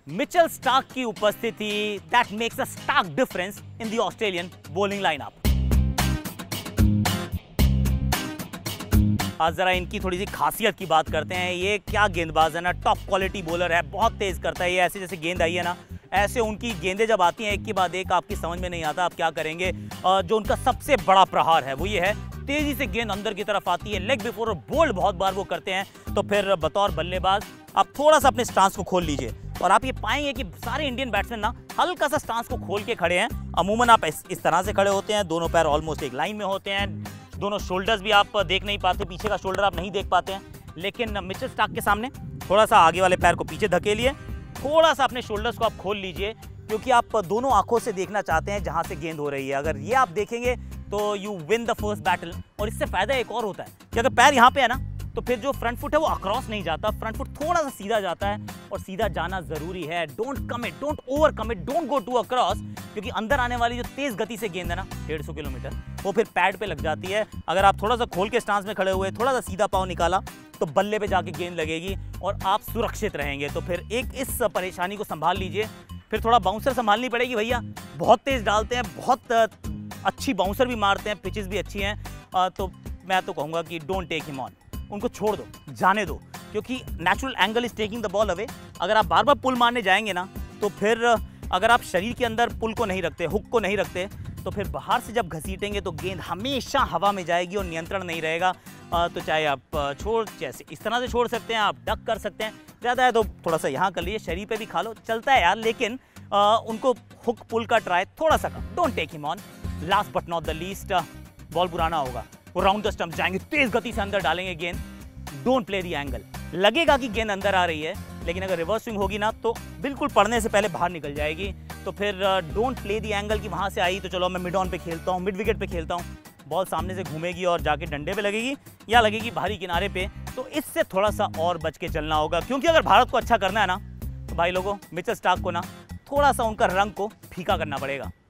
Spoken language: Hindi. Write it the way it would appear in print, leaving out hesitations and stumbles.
मिचेल स्टार्क की उपस्थिति that makes a stark difference in the Australian bowling lineup. आज जरा इनकी थोड़ी सी खासियत की बात करते हैं। ये क्या गेंदबाज है ना, टॉप क्वालिटी बॉलर है, बहुत तेज करता है। ये ऐसे जैसे गेंद आई है ना, ऐसे उनकी गेंदें जब आती हैं एक के बाद एक, आपकी समझ में नहीं आता आप क्या करेंगे। जो उनका सबसे बड़ा प्रहार है वो ये है, तेजी से गेंद अंदर की तरफ आती है, लेग बिफोर और बोल्ड बहुत बार वो करते हैं। तो फिर बतौर बल्लेबाज आप थोड़ा सा अपने स्टांस को खोल लीजिए और आप ये पाएंगे कि सारे इंडियन बैट्समैन ना हल्का सा स्टांस को खोल के खड़े हैं। अमूमन आप इस तरह से खड़े होते हैं, दोनों पैर ऑलमोस्ट एक लाइन में होते हैं, दोनों शोल्डर्स भी आप देख नहीं पाते, पीछे का शोल्डर आप नहीं देख पाते हैं। लेकिन मिचेल स्टार्क के सामने थोड़ा सा आगे वाले पैर को पीछे धकेलिए, थोड़ा सा अपने शोल्डर्स को आप खोल लीजिए, क्योंकि आप दोनों आंखों से देखना चाहते हैं जहां से गेंद हो रही है। अगर ये आप देखेंगे तो you win the first battle. और इससे फायदा एक और होता है कि अगर पैर यहाँ पे है ना, तो फिर जो फ्रंट फुट है वो अक्रॉस नहीं जाता, फ्रंट फुट थोड़ा सा सीधा जाता है, और सीधा जाना जरूरी है। Don't commit, don't over commit, don't go too across, क्योंकि अंदर आने वाली जो तेज गति से गेंद है ना 150 किलोमीटर, वो फिर पैड पे लग जाती है। अगर आप थोड़ा सा खोल के स्टांस में खड़े हुए, थोड़ा सा सीधा पाँव निकाला, तो बल्ले पे जाके गेंद लगेगी और आप सुरक्षित रहेंगे। तो फिर एक इस परेशानी को संभाल लीजिए। फिर थोड़ा बाउंसर संभालनी पड़ेगी भैया, बहुत तेज डालते हैं, बहुत अच्छी बाउंसर भी मारते हैं, पिचेस भी अच्छी हैं। तो मैं तो कहूँगा कि डोंट टेक हिम ऑन, उनको छोड़ दो, जाने दो, क्योंकि natural angle is taking the ball away. अगर आप बार बार पुल मारने जाएंगे ना, तो फिर अगर आप शरीर के अंदर पुल को नहीं रखते, हुक को नहीं रखते, तो फिर बाहर से जब घसीटेंगे तो गेंद हमेशा हवा में जाएगी और नियंत्रण नहीं रहेगा। तो चाहे आप जैसे इस तरह से छोड़ सकते हैं, आप डक कर सकते हैं, ज़्यादा है तो थोड़ा सा यहाँ कर लीजिए, शरीर पे भी खा लो, चलता है यार। लेकिन उनको हुक पुल का ट्राई थोड़ा सा कम, don't take him on. Last but not the least, ball बुराना होगा, वो राउंड द स्टंप जाएंगे, तेज गति से अंदर डालेंगे गेंद, डोंट प्ले द एंगल। लगेगा कि गेंद अंदर आ रही है, लेकिन अगर रिवर्स स्विंग होगी ना तो बिल्कुल पड़ने से पहले बाहर निकल जाएगी। तो फिर डोंट प्ले द एंगल कि वहाँ से आई तो चलो मैं मिड ऑन पे खेलता हूँ, मिड विकेट पे खेलता हूँ। बॉल सामने से घूमेगी और जाके डंडे पे लगेगी या लगेगी बाहरी किनारे पे, तो इससे थोड़ा सा और बच के चलना होगा। क्योंकि अगर भारत को अच्छा करना है ना, तो भाई लोगों, मिचेल स्टार्क को ना थोड़ा सा उनका रंग को फीका करना पड़ेगा।